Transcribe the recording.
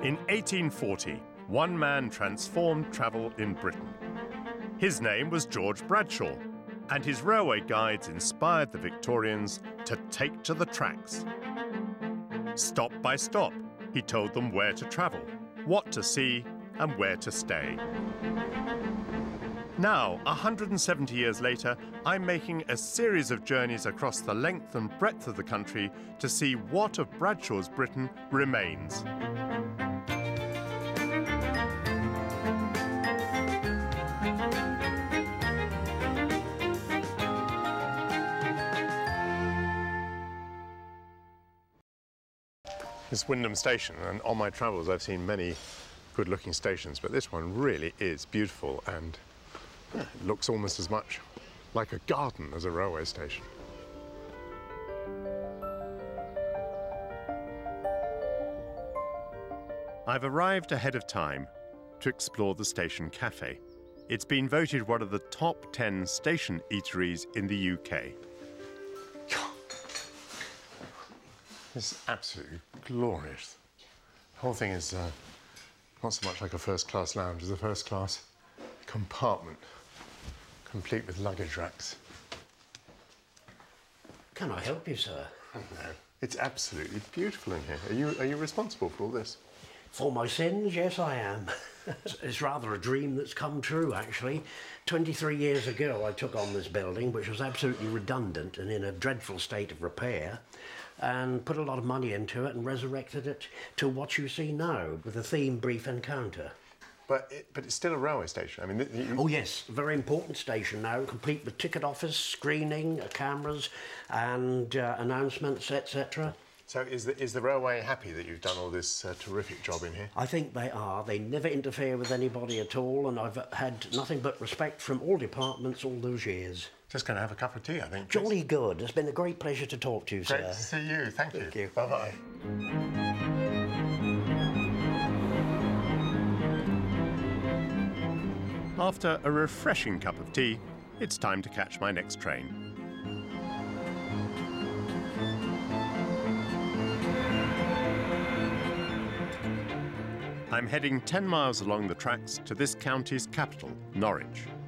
In 1840, one man transformed travel in Britain. His name was George Bradshaw, and his railway guides inspired the Victorians to take to the tracks. Stop by stop, he told them where to travel, what to see, and where to stay. Now, 170 years later, I'm making a series of journeys across the length and breadth of the country to see what of Bradshaw's Britain remains. It's Wymondham Station, and on my travels I've seen many good-looking stations, but this one really is beautiful and it looks almost as much like a garden as a railway station. I've arrived ahead of time to explore the station cafe. It's been voted one of the top 10 station eateries in the UK. This is absolutely glorious. The whole thing is not so much like a first-class lounge as a first-class compartment, complete with luggage racks. Can I help you, sir? No. It's absolutely beautiful in here. Are you responsible for all this? For my sins, yes, I am. It's rather a dream that's come true, actually. 23 years ago, I took on this building, which was absolutely redundant and in a dreadful state of repair, and put a lot of money into it and resurrected it to what you see now, with the theme Brief Encounter. But it's still a railway station. I mean, Oh yes, a very important station now, complete with ticket office, screening, cameras, and announcements, etc. So is the railway happy that you've done all this terrific job in here? I think they are. They never interfere with anybody at all, and I've had nothing but respect from all departments all those years. Just going to have a cup of tea, I think. Jolly good. It's been a great pleasure to talk to you, sir. Great to see you. Thank you. Thank you. Bye-bye. After a refreshing cup of tea, it's time to catch my next train. I'm heading 10 miles along the tracks to this county's capital, Norwich.